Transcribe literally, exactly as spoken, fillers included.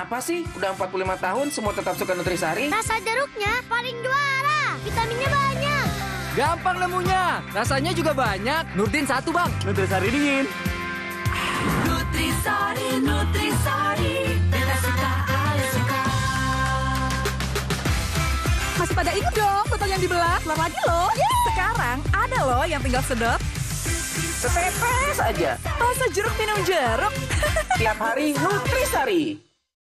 Kenapa sih? Udah empat puluh lima tahun semua tetap suka Nutrisari? Rasa jeruknya paling juara. Vitaminnya banyak. Gampang nemunya. Rasanya juga banyak. Nurdin satu, Bang. Nutrisari dingin. Nutrisari, Nutrisari. Beta suka, Ale suka. Masih pada ingat dong botol yang dibelah? Keluar lagi loh. Sekarang ada loh yang tinggal sedot. Setetes aja. Masa jeruk minum jeruk? Tiap hari Nutrisari.